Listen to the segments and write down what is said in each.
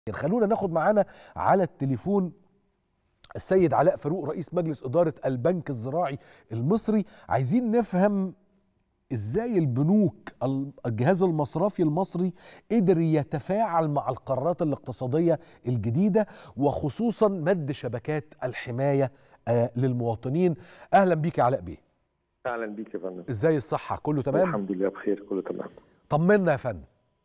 خلونا ناخد معانا على التليفون السيد علاء فاروق رئيس مجلس إدارة البنك الزراعي المصري. عايزين نفهم ازاي البنوك الجهاز المصرفي المصري قدر يتفاعل مع القرارات الاقتصادية الجديدة، وخصوصا مد شبكات الحماية للمواطنين. اهلا بيك يا علاء بيه. اهلا بيك يا فندم. ازاي الصحة؟ كله تمام؟ الحمد لله بخير، كله تمام. طمنا يا فندم.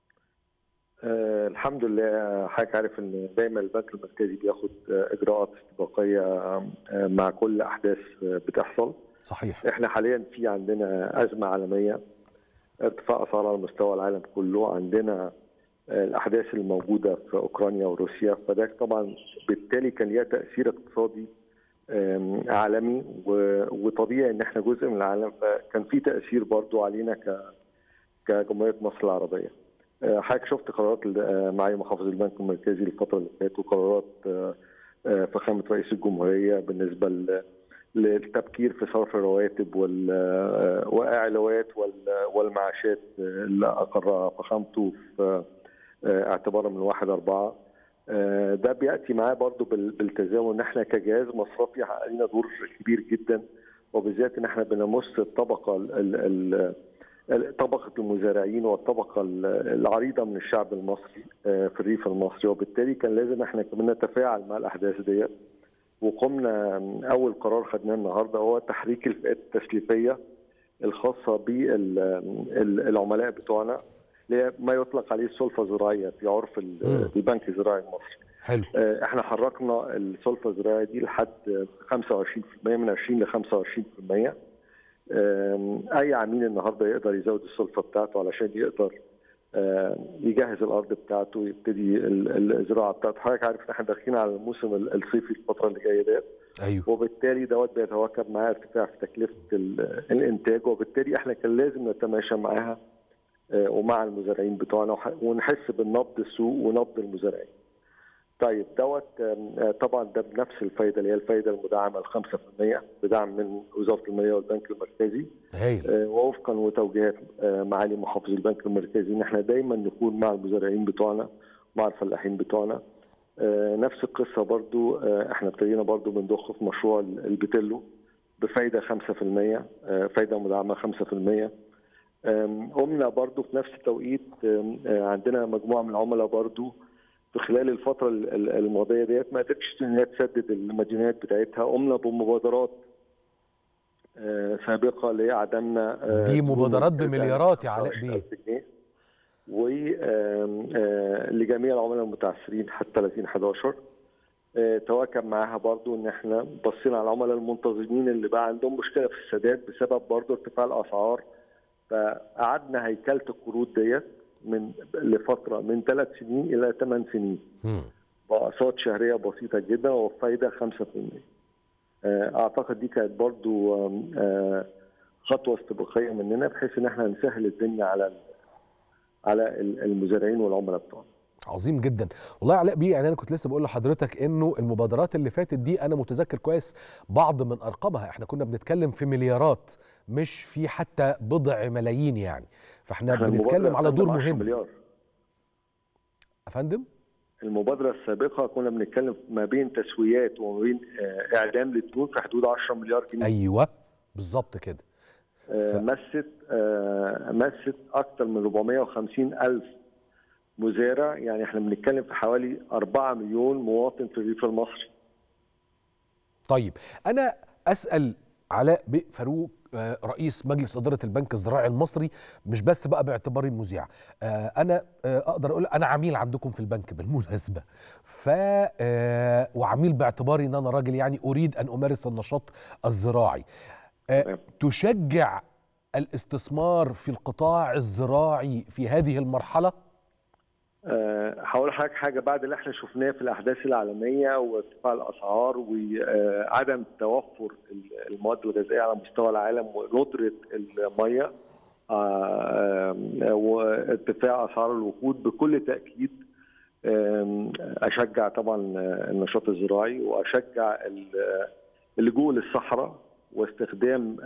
الحمد لله. حضرتك عارف ان دايما البنك المركزي بياخد اجراءات استباقيه مع كل احداث بتحصل. صحيح. احنا حاليا في عندنا ازمه عالميه، ارتفاع اسعار على مستوى العالم كله، عندنا الاحداث الموجوده في اوكرانيا وروسيا، فده طبعا بالتالي كان ليها تاثير اقتصادي عالمي، وطبيعي ان احنا جزء من العالم، فكان في تاثير برضو علينا كجمهوريه مصر العربيه. حضرتك شفت قرارات معالي محافظ البنك المركزي الفتره اللي فاتت، وقرارات فخامه رئيس الجمهوريه بالنسبه للتبكير في صرف الرواتب والعلاوات والمعاشات اللي اقرها فخامته في اعتبارا من 1/4. ده بياتي معاه برضو بالتزامن ان احنا كجهاز مصرفي علينا دور كبير جدا، وبالذات ان احنا بنمس طبقة المزارعين والطبقة العريضة من الشعب المصري في الريف المصري، وبالتالي كان لازم احنا كمان نتفاعل مع الأحداث ديت. وقمنا أول قرار خدناه النهارده هو تحريك الفئات التسليفية الخاصة بالعملاء بتوعنا، ما يطلق عليه السلفة الزراعية في عرف البنك الزراعي المصري. حلو. احنا حركنا السلفة الزراعية دي لحد 25%، من 20 ل 25%. اي عميل النهارده يقدر يزود السلفه بتاعته علشان يقدر يجهز الارض بتاعته ويبتدي الزراعه بتاعته. حضرتك عارف ان احنا داخلين على الموسم الصيفي الفتره اللي جايه ديت. ايوه. وبالتالي دوت بيتواكب معاه ارتفاع في تكلفه الانتاج، وبالتالي احنا كان لازم نتماشى معاها ومع المزارعين بتوعنا، ونحس بالنبض السوق ونبض المزارعين. طيب دوت طبعا ده بنفس الفايده اللي هي الفايده المدعمه ال 5%، بدعم من وزاره الماليه والبنك المركزي. ووفقا وتوجيهات معالي محافظ البنك المركزي ان احنا دايما نكون مع المزارعين بتوعنا ومع الفلاحين بتوعنا. نفس القصه برضو احنا ابتدينا برضو بنضخ في مشروع البتلو بفايده 5%، فايده مدعمه 5%. قمنا برضو في نفس التوقيت عندنا مجموعه من العملاء برضو في خلال الفترة الماضية ديت ما قدرتش ان هي تسدد المديونات بتاعتها، قمنا بمبادرات سابقة لعدمنا دي مبادرات بمليارات يا علاء بيه، ولجميع العملاء المتعثرين حتى 30/11. تواكب معاها برضو ان احنا بصينا على العملاء المنتظمين اللي بقى عندهم مشكلة في السداد بسبب برضو ارتفاع الاسعار، فقعدنا هيكلة القروض ديت لفتره من 3 سنين الى 8 سنين باقساط شهريه بسيطه جدا وفايده 5%. اعتقد دي كانت برضو خطوه استباقيه مننا بحيث ان احنا نسهل الدنيا على المزارعين والعملاء بتوعنا. عظيم جدا والله يا علاء بيه. يعني انا كنت لسه بقول لحضرتك انه المبادرات اللي فاتت دي انا متذكر كويس بعض من ارقامها، احنا كنا بنتكلم في مليارات مش في حتى بضع ملايين يعني، فاحنا بنتكلم على دور مهم. مليار يا فندم. المبادره السابقه كنا بنتكلم ما بين تسويات وما بين اعلام للديون في حدود 10 مليار جنيه. ايوه بالظبط كده. مست اكثر من 450 الف مزارع، يعني احنا بنتكلم في حوالي 4 مليون مواطن في الريف المصري. طيب انا اسال علاء فاروق رئيس مجلس إدارة البنك الزراعي المصري، مش بس بقى باعتباري مذيع، انا اقدر اقول انا عميل عندكم في البنك بالمناسبة، وعميل باعتباري ان انا راجل يعني اريد ان امارس النشاط الزراعي. تشجع الاستثمار في القطاع الزراعي في هذه المرحلة؟ هقول لحضرتك حاجه، بعد اللي احنا شفناه في الاحداث العالميه وارتفاع الاسعار وعدم توفر المواد الغذائيه على مستوى العالم وندره الميه وارتفاع اسعار الوقود، بكل تاكيد اشجع طبعا النشاط الزراعي، واشجع اللجوء للصحراء واستخدام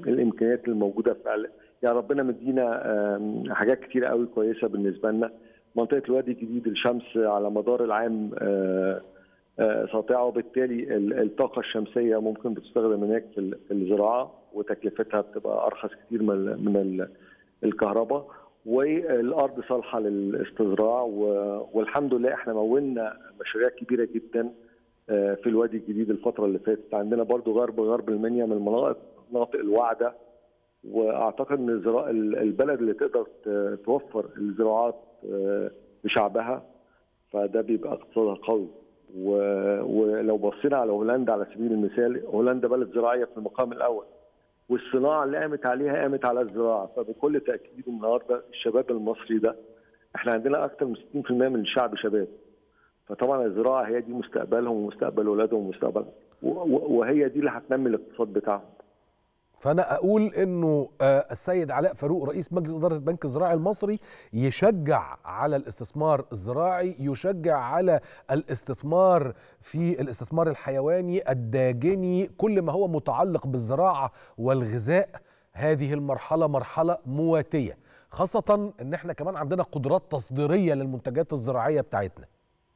الامكانيات الموجوده فعلا. يعني ربنا مدينا حاجات كتير قوي كويسه بالنسبه لنا، منطقه الوادي الجديد الشمس على مدار العام ساطعه، وبالتالي الطاقه الشمسيه ممكن بتستخدم هناك في الزراعه، وتكلفتها بتبقى ارخص كتير من الكهرباء، والارض صالحه للاستزراع. والحمد لله احنا مولنا مشاريع كبيره جدا في الوادي الجديد الفتره اللي فاتت. عندنا برضو غرب المنيا من المناطق الواعده، واعتقد ان البلد اللي تقدر توفر الزراعات لشعبها فده بيبقى اقتصادها قوي. ولو بصينا على هولندا على سبيل المثال، هولندا بلد زراعيه في المقام الاول، والصناعه اللي قامت على الزراعه. فبكل تاكيد النهارده الشباب المصري ده، احنا عندنا اكثر من 60% من الشعب شباب، فطبعا الزراعه هي دي مستقبلهم ومستقبل اولادهم ومستقبلهم، وهي دي اللي هتنمي الاقتصاد بتاعهم. فأنا أقول إنه السيد علاء فاروق رئيس مجلس إدارة البنك الزراعي المصري يشجع على الاستثمار الزراعي، يشجع على الاستثمار في الاستثمار الحيواني الداجني، كل ما هو متعلق بالزراعة والغذاء. هذه المرحلة مرحلة مواتية، خاصة إن احنا كمان عندنا قدرات تصديرية للمنتجات الزراعية بتاعتنا.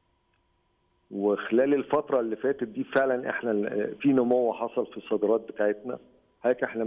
وخلال الفترة اللي فاتت دي فعلا احنا في نمو حصل في الصادرات بتاعتنا. هيك احنا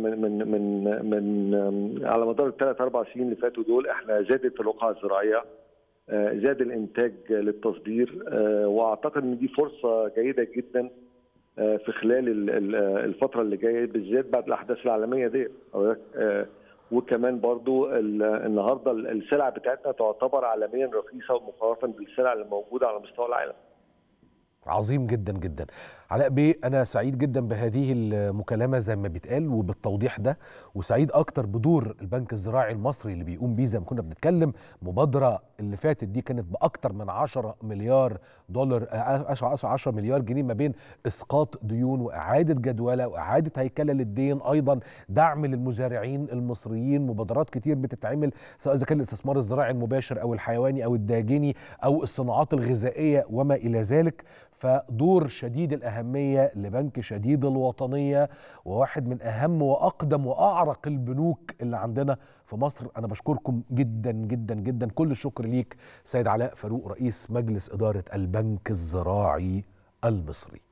من على مدار الثلاث اربع سنين اللي فاتوا دول احنا زادت الرقعة الزراعية، زاد الانتاج للتصدير، واعتقد ان دي فرصة جيدة جدا في خلال الفترة اللي جاية، بالذات بعد الاحداث العالمية دي. وكمان برضو النهارده السلع بتاعتنا تعتبر عالميا رخيصة مقارنة بالسلع اللي موجودة على مستوى العالم. عظيم جدا جدا. علاء بيه، أنا سعيد جدا بهذه المكالمة زي ما بيتقال وبالتوضيح ده، وسعيد أكتر بدور البنك الزراعي المصري اللي بيقوم بيه. زي ما كنا بنتكلم، مبادرة اللي فاتت دي كانت بأكتر من 10 مليار دولار، 10 مليار جنيه، ما بين إسقاط ديون وإعادة جدولة وإعادة هيكلة للدين، أيضا دعم للمزارعين المصريين. مبادرات كتير بتتعمل، سواء إذا كان الاستثمار الزراعي المباشر أو الحيواني أو الداجني أو الصناعات الغذائية وما إلى ذلك. فدور شديد الأهمية لبنك شديد الوطنية، وواحد من أهم وأقدم وأعرق البنوك اللي عندنا في مصر. أنا بشكركم جدا جدا جدا، كل الشكر ليك سيد علاء فاروق رئيس مجلس إدارة البنك الزراعي المصري.